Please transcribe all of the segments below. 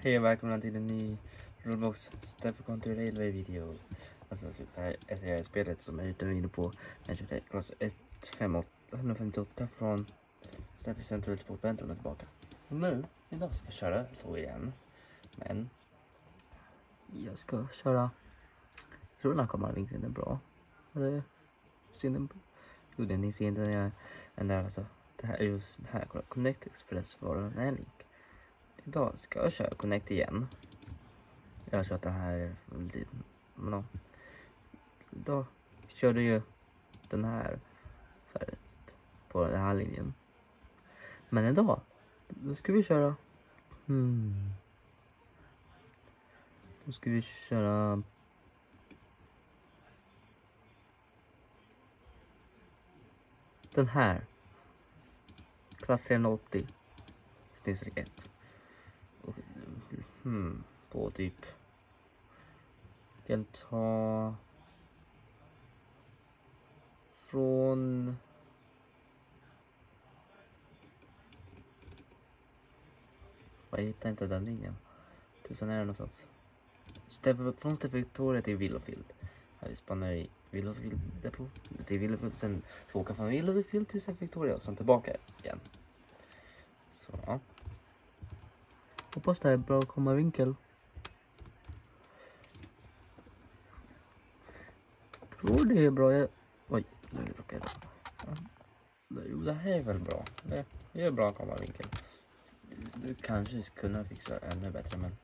Hej och välkomna till en ny Roblox Step Contour Railway video. Alltså jag sitter här efter det här spelet som jag ute inne på. Jag körde klass 158 från Step Central till Väntan och tillbaka. Och nu, idag ska jag köra så igen. Men jag ska köra. Jag tror den här kameravinkeln är bra. Ni ser inte när jag är där alltså. Det här är just här, kolla, Connect Express var den här link. Idag ska jag köra Connect igen. Jag har kört det här lite, men då körde ju den här förut på den här linjen. Men idag, då ska vi köra då ska vi köra den här klass 380 snedstreck 1 på typ jag ta från jag hittar inte den linjen. Tusen är det någonstans. Från Step Victoria till Willowfield. Här vi spannar i Willowfield depot till Willowfield. Sen ska åka från Willowfield till Step Victoria och sen tillbaka igen. Så ja. Hoppas det är bra kameravinkel. Tror det är bra. Oj, nu råkade jag. Jo, det här är väl bra. Det är bra kameravinkel. Du kanske skulle kunna fixa ännu bättre, men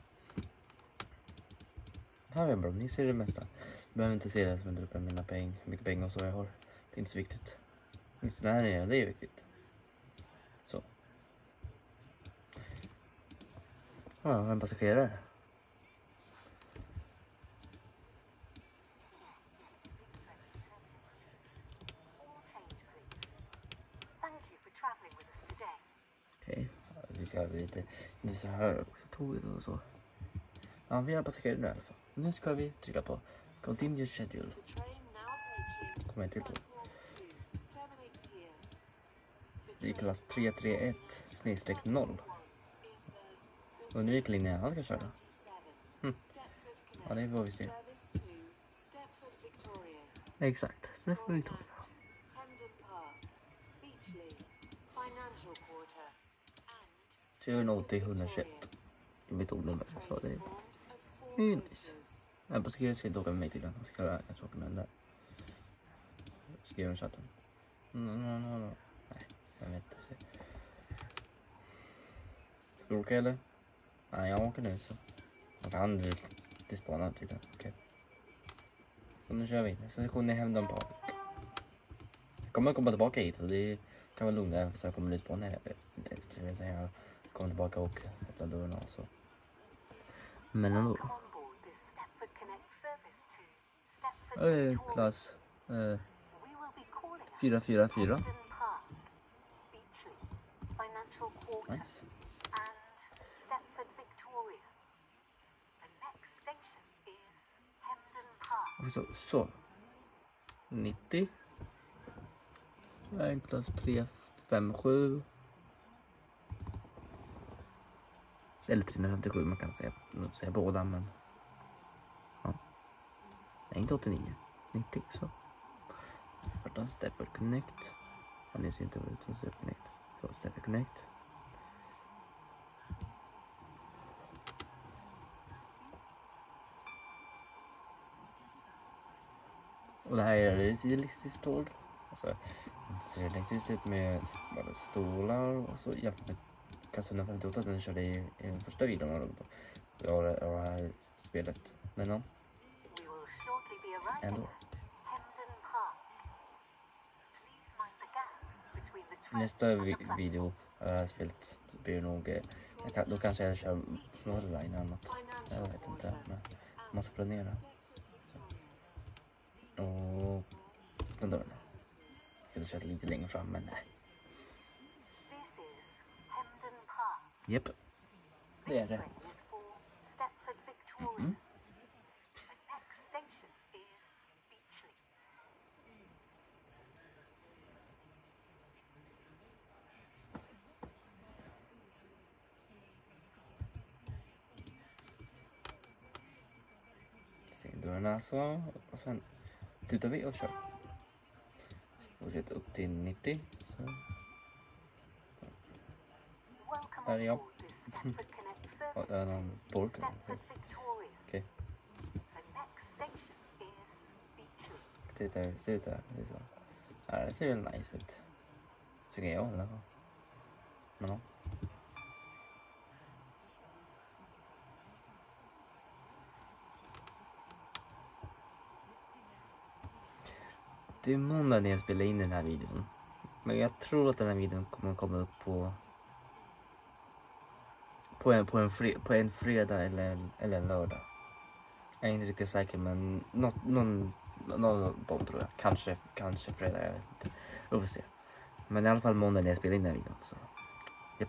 det här är bra. Ni ser det mesta. Du behöver inte se det som jag drar upp mina pengar, hur mycket pengar och så jag har. Det är inte så viktigt. Det här är det är viktigt. Så. Ja, en passagerare. Okej, vi ska ha lite, nu så här också tåget och så. Ja, vi har passagerare nu i alla fall. Nu ska vi trycka på Continue Schedule. Kommer till tåg. Det är klass 331/0. Och nu vilken linje han ska köra. Ja, det får vi se. Exakt, Stepford Victoria. 380/121. Jag vet om numret, så det är nice. En passagerare ska inte åka med mig till den. Han ska kanske åka med den där. Skriver i chatten. Nej, jag vet inte. Ska du åka eller? Nej, jag åker nu så. Man kan det spana tydligen. Okej. Så nu kör vi. Sen går ni hem den park. Jag kommer komma tillbaka hit så det kan vara lugnt även så jag kommer bli spana efter. Jag kommer tillbaka och öppna dörrarna och så. Men ändå. Klass 444. Nice. Så 90. En klass 357. Eller 357, man kan säga båda, men ja. Nej, inte 89, 90 så. Vart Stepford Connect. Han ser inte ut som Stepford Connect. Så Stepford Connect. Och det här är ett realistiskt tåg. Alltså, det ser realistiskt ut med bara stolar och så jämfört med klass 158 den körde i den första videon av det här spelet. Men ja. Ändå. Nästa video av det här spelet blir nog då kanske jag kör Snowline eller annat. Jag vet inte, men man måste planera. Och den dörren. Jag kunde köra lite längre fram, men nej. Japp. Det är det. Stäng dörrarna så. Och sen tutar vi och kör. Fortsätt upp till 90. Så. Där är jag. Och det är någon burk. Okej. Titta hur det ser ut där. Det är så. Ja, det ser väl nice ut. Tycker jag i alla fall. Men ja. Det är måndag när jag spelar in den här videon. Men jag tror att den här videon kommer komma upp på en fredag eller en lördag. Jag är inte riktigt säker, men någon av dem tror jag. Kanske fredag, jag vet inte. Vi får se. Men i alla fall måndag när jag spelar in den här videon. Så. Yep.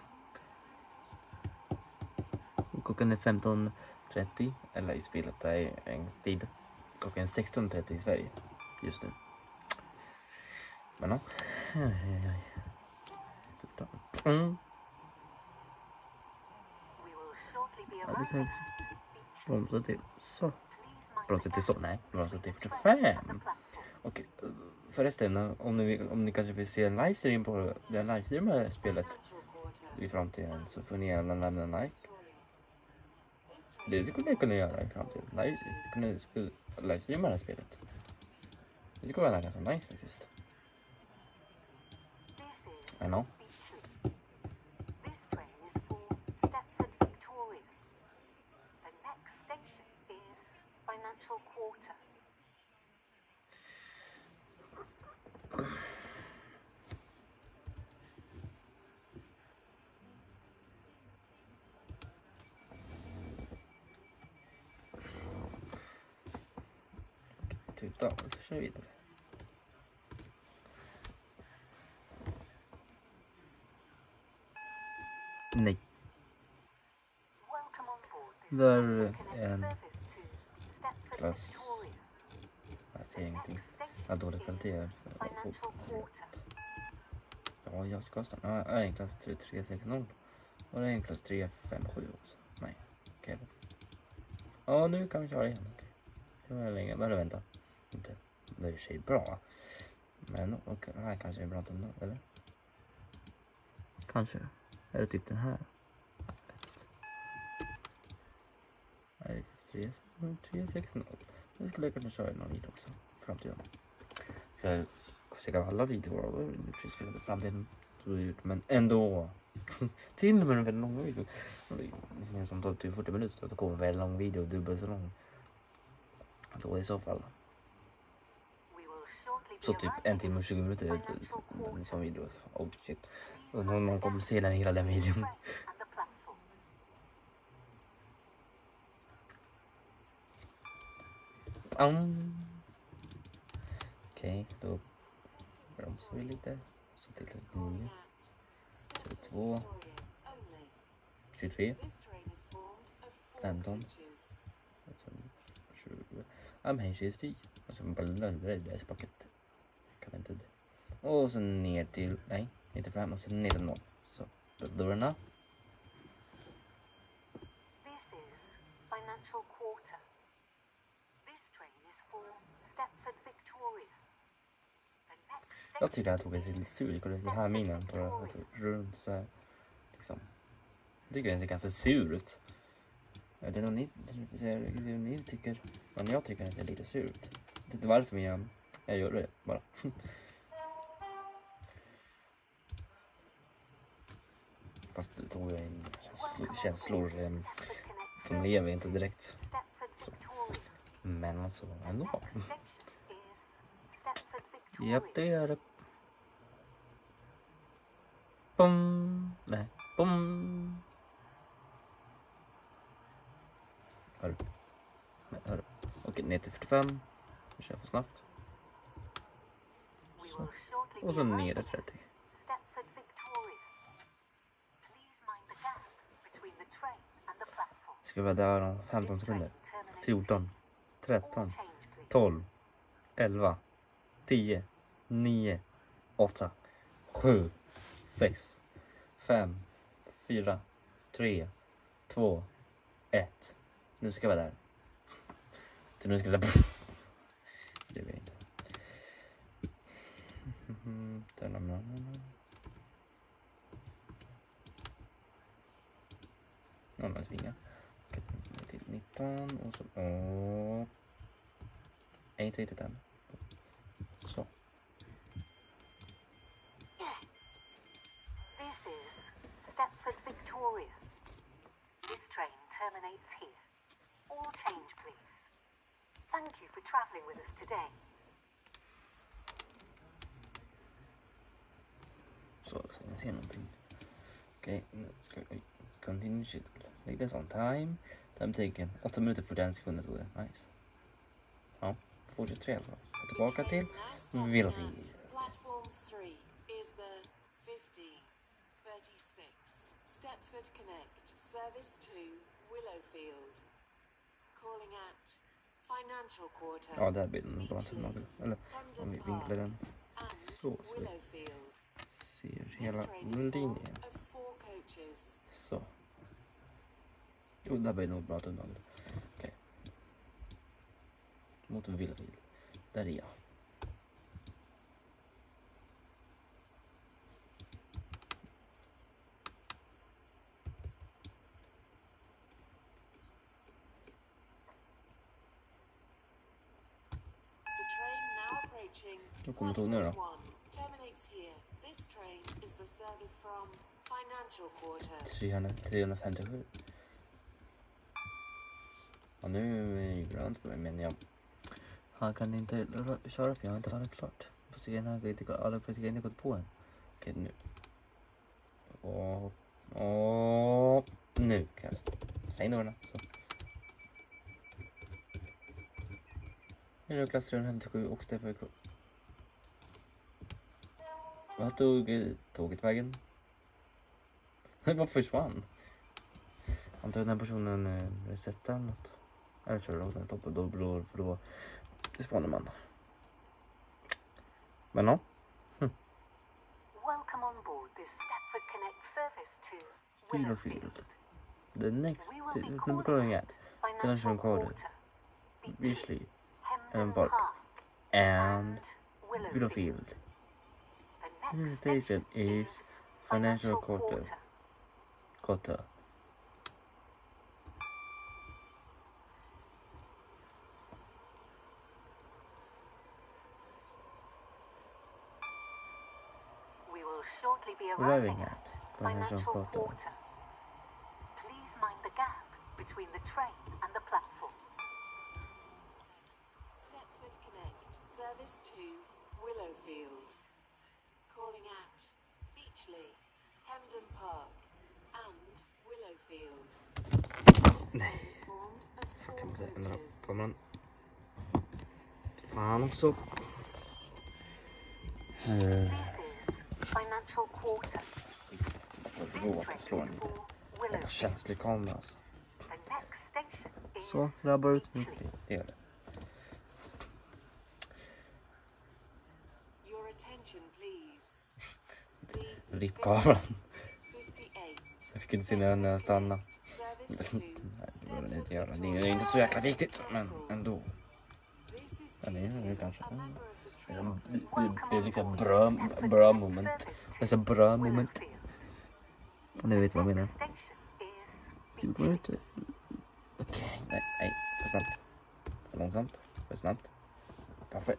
Klockan är 15:30 eller i spelet är engelsk tid. Klockan 16:30 i Sverige just nu. Men ja. Ja, det ser bromsa till så. Bromsa till så, nej. Bromsa till 45. Och förresten, om ni kanske vill se en livestream på den livestreamade spelet i framtiden, så får ni gärna lämna en like. Det skulle jag kunna göra i framtiden. Livestreama det här spelet. Det skulle vara ganska nice faktiskt. I know. Tuta, så kör vi vidare. Nej. Där en klass. Jag ser ingenting. Jag har dålig kvalitet. Ja, jag ska stanna. Ja, jag är en klass 360. Och det är en klass 357 också. Nej, okej. Ja, nu kan vi köra igen. Okej. Det var länge, bara vänta. Inte. Det är ju sig bra. Men och här kanske är bra ändå, eller? Kanske. Är det typ den här? Nej, 360. Det skulle jag kunna köra i någon video också. Framtiden. Så jag ska alla videor och precis för framtiden. Men ändå. Till och med en väldigt lång video. Det känns som att det tar 40 minuter. Det kommer en väldigt lång video. Dubbelt så lång. Då i så fall. Så typ 1 timme och 20 minuter en sån video. Oh shit. Och någon kommer se den hela den videon. Okej, då bromsar vi lite. Så till 39. 22. 23. 15. 20. I'm HSD. Och så bara paket. Kan inte det. Och så ner till, nej, 95 och sen ner till 0. Så, dörrarna. Jag tycker att jag tog en sur. Det här minnen på runt så här. Liksom. Jag tycker den ser ganska sur ut. Det är nog ni tycker. Men jag tycker att det är lite sur ut. Jag vet inte varför, men jag gör det bara. Fast det tog jag in känslor som lever inte direkt. Så. Men alltså ändå. Japp, det är det. Bum. Nej, bum. Hör du? Nej, hör du? Okej, ner till 45. Vi kör för snabbt. Så. Och så ner till 30. Ska vi vara där om 15 sekunder. 14, 13, 12, 11, 10, 9, 8, 7, 6, 5, 4, 3, 2, 1. Nu ska vi vara där. Typ nu skulle det blir inte. Ja, men svinga. Okej, till 19 och så... Inte riktigt än. Så. This is Stepford Victoria. This train terminates here. All change, please. Thank you for travelling with us today. Så jag ser någonting. Okej, nu ska vi... Continue schedule. Lägg this on time. Time taken. 8 minuter 41 sekunder tog det. Nice. Ja, 43 i alla fall. Tillbaka till Villafield. Platform 3 is the 5036 Stepford Connect service to Willowfield. Calling at Financial Quarter. Ja, där blir den bra som möjligt. Eller om vi vinklar den så vi ser hela linjen. Så. Jo, där blir det nog bra tunnel. Okej. Mot Villafield. Där är jag. Vad kommer tåg nu då? Terminates here. This train is the service from Financial Quarter. 357. Och nu är det grönt för mig, men han kan inte köra för jag har inte laddat klart. Alla pussigare inte gått på än. Okej, nu. Och nu kan jag säga några. Så. Nu är det klass 357 och Stefan. Vad tog tåget vägen? Det bara försvann. Antar den här personen resetar något. Eller kör rakt den toppen då beror för då spanar man. Men ja. Welcome on board this Stepford Connect service to Willowfield. The next number going at Financial Quarter, Beachley, Helen Park, and Willowfield. This station is Financial Quarter. We will shortly be Arriving at Financial Quarter. Please mind the gap between the train and the platform. Stepford Connect service to Willowfield. Calling at Beachley, Hemden Park, and Willowfield. This train is formed of 4 coaches. Kommer den? Fan också. This is Financial Quarter. Jag slår en lite känslig kamera alltså. The next station is Så, rabbar ut mycket. Det gör det. Your attention, please. Rippkameran. Jag fick inte se när den stannade. Nej, det behöver ni inte göra. Det är inte så jäkla viktigt, men ändå. Den är nu kanske. Det är liksom bra moment. Det är så bra moment. Och ni vet vad jag menar. 14 minuter. Okej, nej. För snabbt. För långsamt. För snabbt. Perfekt.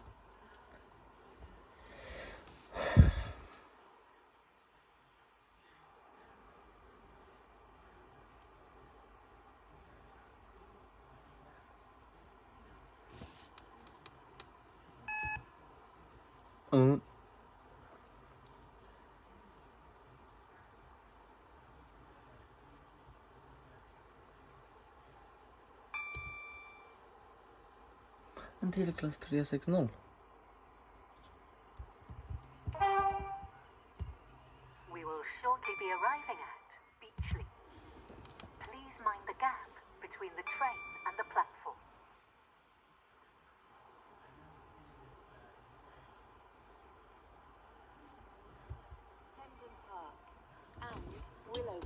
En till klass 360. We will shortly be arriving at Beachley. Please mind the gap between the train and the platform. Hemden Park and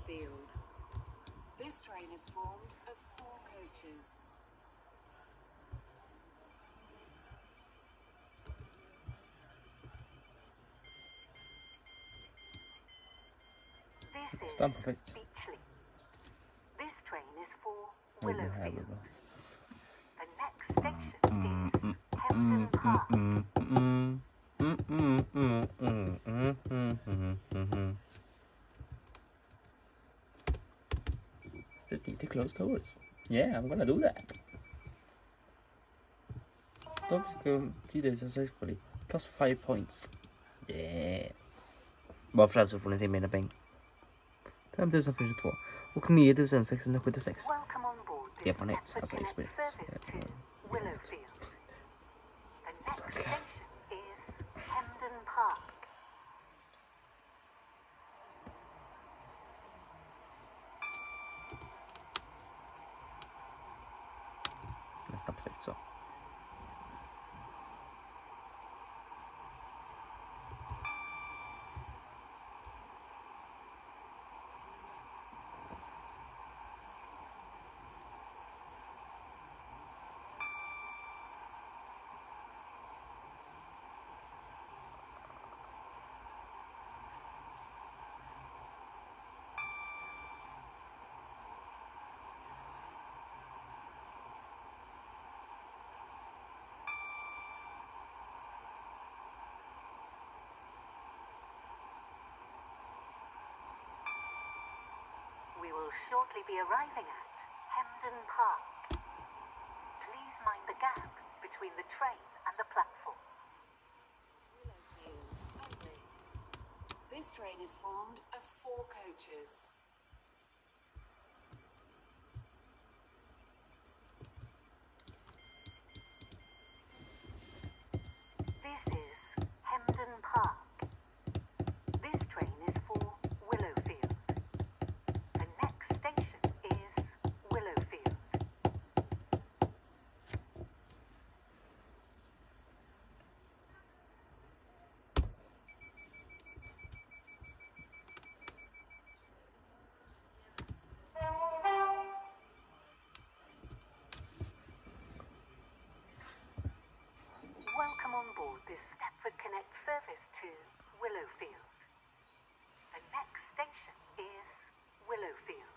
Willowfield. This train is formed of 4 coaches. This is Nästan perfekt. Beachley. This train is for Oj, det här blir Willowfield. bra. The next station is Hempden Park. Just need to close doors. Yeah, I'm gonna do that. Don't complete it successfully. Plus 5 points. Yeah. Bara för att så får ni se mina pengar. 5042 och 9676. Welcome on board this Erfarenhet, Stepford alltså Connect experience. service to Willowfield. The next Svenska. station is Hempden Park. Nästan perfekt så. We will shortly be arriving at Hempden Park. Please mind the gap between the train and the platform. Willowfield only. This train is formed of 4 coaches. This is Hempden Park. This train is for Willowfield. The next station is Willowfield. Welcome on board this Stepford Connect service to Willowfield. The next station is Willowfield.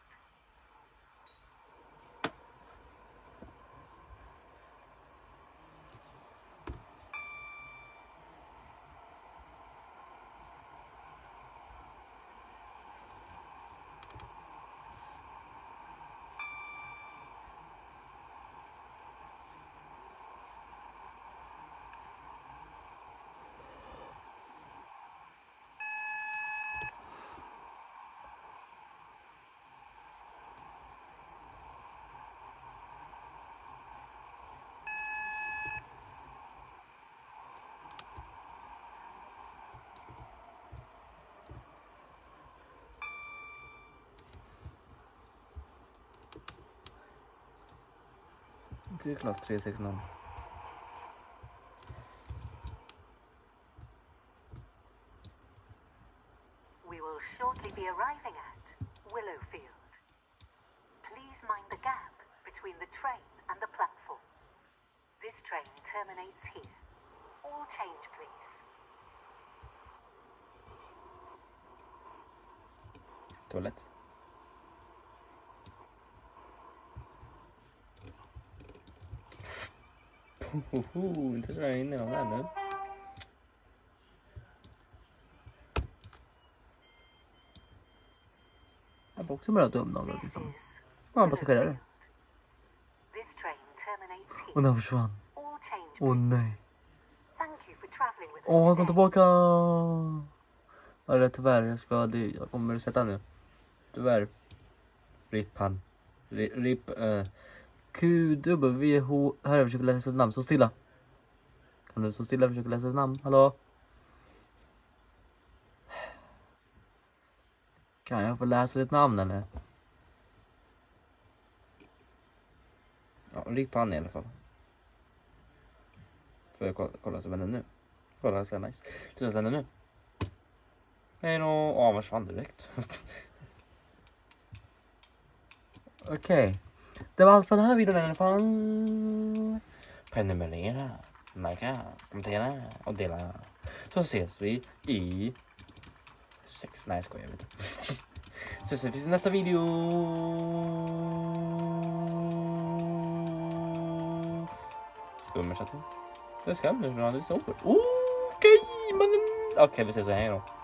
Det är klass 360. We will shortly be arriving at Willowfield. Please mind the gap between the train and the platform. This train terminates here. All change, please. Toalett. Inte så där inne där nu. Jag var också bara dum av det This liksom. is Ja, passagerare. This train terminates here. Och den försvann. All change, Åh please. nej. Thank you for traveling with us Åh, han kom today. tillbaka. Ja, det är tyvärr. Jag kommer sätta nu. Tyvärr. Rip han. Rip. QWH. Här jag försöker läsa ett namn. Stå stilla. Kan du stå stilla och försöka läsa ett namn? Hallå? Kan jag få läsa ditt namn eller? Ja, rip han i alla fall. Får jag kolla så händer nu? Kolla så nice. Det händer nu. Hej då. Ja, vad fan direkt. Okej. Det var allt för den här videon i alla fall. Prenumerera, likea, kommentera och dela. Så ses vi i 6. Nej, skojar jag vet. Så ses vi i nästa video. Skummersättning. Det ska bli bra, det är så. Okej, men... Okej, vi ses så här då.